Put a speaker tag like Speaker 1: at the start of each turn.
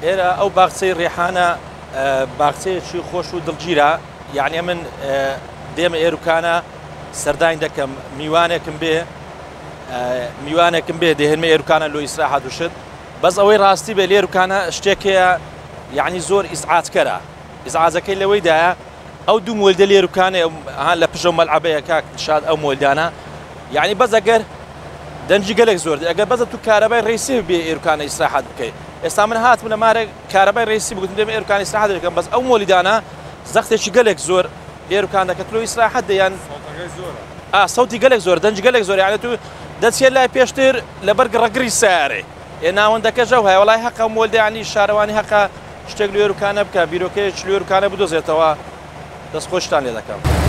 Speaker 1: ئێرە ئەو باخچەی ڕێحانە باخچەیەکی خۆش و دڵگیرە، یعنی من دێمە ئێروکانە سەردانی دەکەم میوانێکم بێ دێهێنمە ئێروکانە لۆ ئیسراحەت وشت، بەس ئەوەی ڕاستی بێ لێروکانە شتێکەیە یعنی زۆر ئیزعاجکەرە. ئیزعاجەکەی لەوەیدایە ئەو دوو مۆلدە لێروکانە لە پشە مەلعەبەیە کاک شاد ئەو مۆلدانە، یعنی بەس ئەگەر دەنجی گەلێک زۆر ئەگەر بەزە تو کارەبای ڕێسی بێ ئێروکانە ئیسراحەت بکەیت. ئێستا من هاتم لەمارە کارەبای ڕێسی بگوتم دێمە ئێروکانی ئیسراحەت دەکەم، بەس ئەو مۆلیدانە زەختێکی گەلێک زۆر ئێروکان دەکەت لۆ ئیسراحەت دەیان سەوتی گەلێک زۆر دەنج گەلێک زۆر، یعنی تو دەچێت لای پێشتر لەبەر گڕەگری سارێ ناوەندەکە ژەو هەیە وڵای حەقە مۆلدانی شارەوانی حەقە شتێک لێروکانە بکە بیرۆکەیەک لێروکانە بدۆزێتەوە، دەست خۆشتان لێ دەکەم.